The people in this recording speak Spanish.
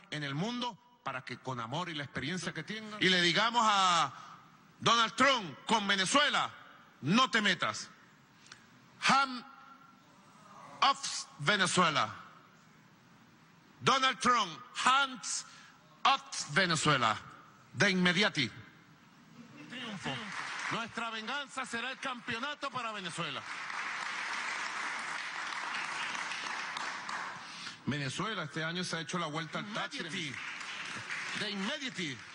en el mundo para que con amor y la experiencia que tengan y le digamos a Donald Trump con Venezuela, no te metas. Hand off Venezuela. Donald Trump, hands off Venezuela. De inmediato. Triunfo. Nuestra venganza será el campeonato para Venezuela. Venezuela este año se ha hecho la vuelta al Táchira. De inmediato.